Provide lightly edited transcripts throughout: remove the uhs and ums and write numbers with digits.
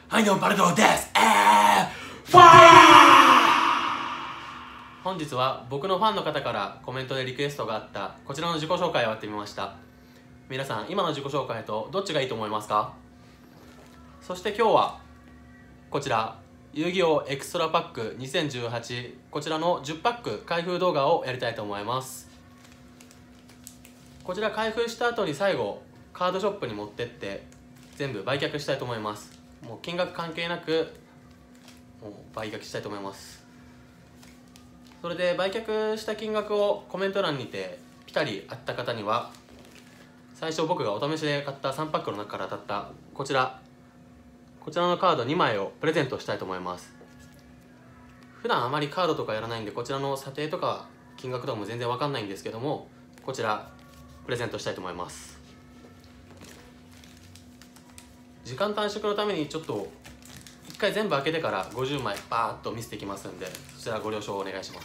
はい、どうもバルドです。ファー。本日は僕のファンの方からコメントでリクエストがあったこちらの自己紹介をやってみました。皆さん、今の自己紹介とどっちがいいと思いますか？そして今日はこちら遊戯王エクストラパック2018、こちらの10パック開封動画をやりたいと思います。こちら開封した後に最後カードショップに持ってって全部売却したいと思います。もう金額関係なくもう売却したいと思います。それで売却した金額をコメント欄にてピタリあった方には、最初僕がお試しで買った3パックの中から当たったこちらのカード2枚をプレゼントしたいと思います。普段あまりカードとかやらないんで、こちらの査定とか金額とかも全然わかんないんですけども、こちらプレゼントしたいと思います。時間短縮のためにちょっと一回全部開けてから50枚バーッと見せていきますんで、そちらご了承お願いします。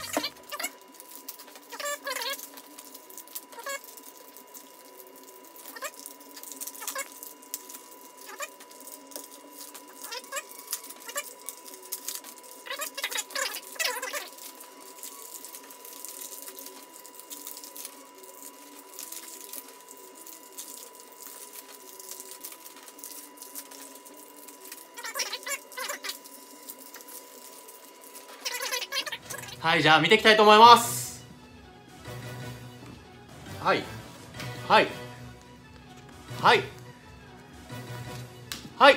はい、じゃあ見ていきたいと思います。はいはいはいはい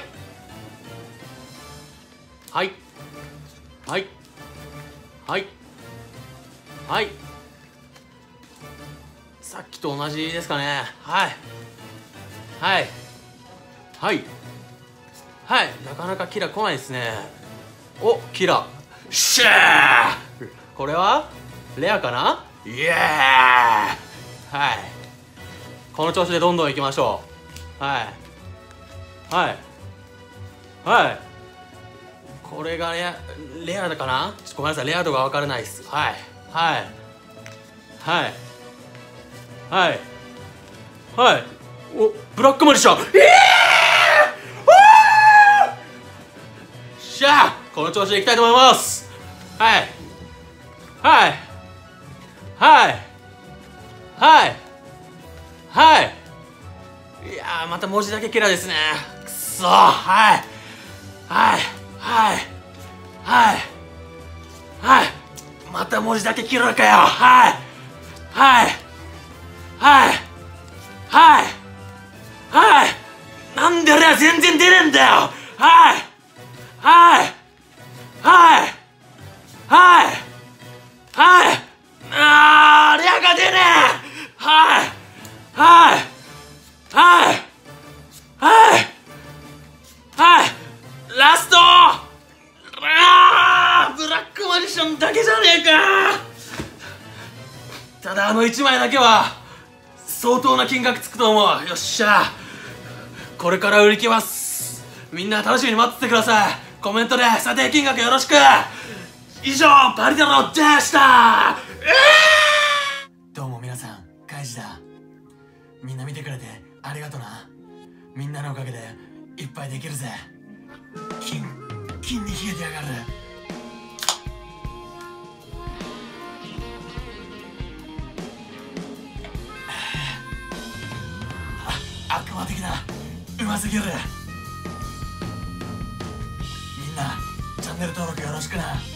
はいはいはいはい、さっきと同じですかね。はいはいはいはい、なかなかキラ来ないですね。お、キラシャー。これはレアかな。イエーイ。はい、この調子でどんどんいきましょう。はいはいはい、これがレアだかな。ちょっとごめんなさい、レア度が分からないです。はいはいはいはいはい、お、ブラックマジシャン。しゃあ、この調子でいきたいと思います。はいはいはいはいはい、いやー、また文字だけキラですね。くそー。はいはいはいはいはい、また文字だけキラかよ。はいはいはいはいはい、なんでレア全然出ねえんだよ。はいはいはいはいはい、あー、レアが出ねえ。はいはいはいはいはい、ラスト。ブラックマジシャンだけじゃねえか。ただ1枚だけは相当な金額つくと思う。よっしゃ、これから売り切ります。みんな楽しみに待っててください。コメントで査定金額よろしく。以上、バリダロでした。どうも皆さん、カイジだ。みんな見てくれてありがとな。みんなのおかげでいっぱいできるぜ。金に冷えてやがる。悪魔的だ。うますぎる。みんなチャンネル登録よろしくな。